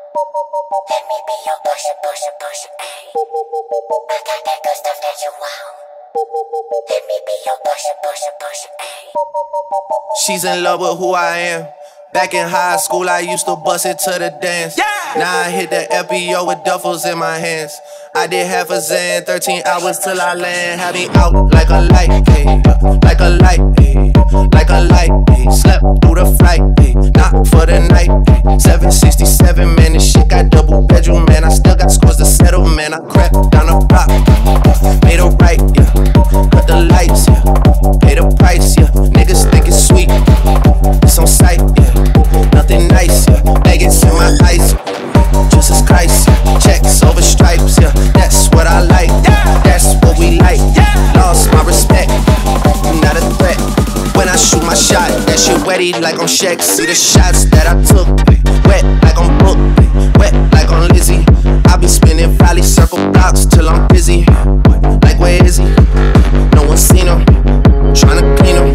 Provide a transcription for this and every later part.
Let me be your pusher, pusher, pusher, ayy. I got that good stuff that you want. Let me be your pusher, pusher, pusher, ayy. She's in love with who I am. Back in high school, I used to bust it to the dance. Now I hit the FBO with duffels in my hands. I did half a Zan, 13 hours till I land. Had me out like a light, ayy, like a light, ayy, like a light, ayy. Slept through the flight, ayy, not for the night, ayy. 767, man, this shit got double bedroom, man. I still got scores to settle, man. I crept down the block, made a right, yeah. Cut the lights, yeah. Pay the price, yeah. Niggas think it's sweet, it's on sight, yeah. Nothing nice, yeah. Nuggets in my ice, Jesus Christ, yeah. Checks over stripes, yeah. That's what I like, that's what we like. Lost my respect, not a threat. When I shoot my shot, that shit wetty like on Shaq. See the shots that I took, wet like on Book, wet like on Lizzie. I be spinning valley circle blocks till I'm busy. Like where is he? No one seen him. Tryna clean him.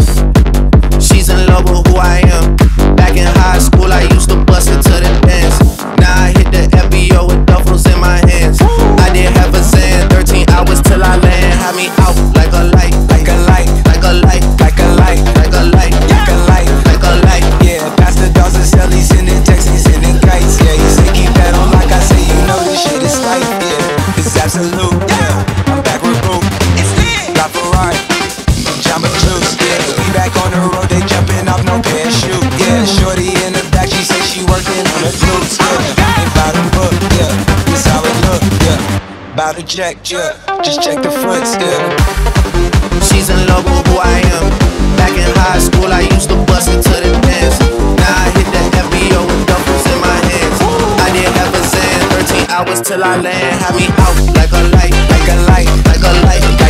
She's in love with who I am. Back in high school, I used to bust it to the dance. Now I hit the FBO with duffels in my hands. I did half a Zan, 13 hours till I land. Had me out like a light, like a light, like a light, like a light, like a light, like a light, like a light. Yeah, Pastor Dolls and Sally sending texts, he sending kites. Yeah, he say keep that on like I say, you know this shit is life. Yeah, it's absolute. Yeah, I'm back with Boom. It's lit. La Ferrari, Jamba Juice. Yeah, we back on the road, they jumping off no parachute. Yeah, shorty in the back, she say she working on the glutes. Yeah, ain't bout a book. Yeah, this how it look. Yeah, bout a check. Yeah, just check the fronts. Yeah. She's in love with who I am. Back in high school, I used to bust it to the dance. Now I hit the FBO with duffels in my hands. I did half a Zan, 13 hours till I land. Had me out like a light, like a light, like a light.